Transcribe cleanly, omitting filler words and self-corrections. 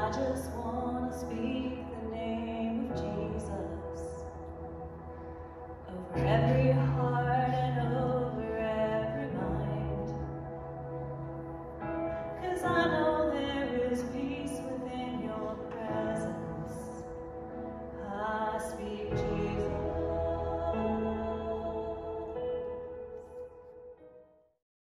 I just want to speak the name of Jesus over every heart and over every mind. 'Cause I know there is peace within your presence. I speak Jesus.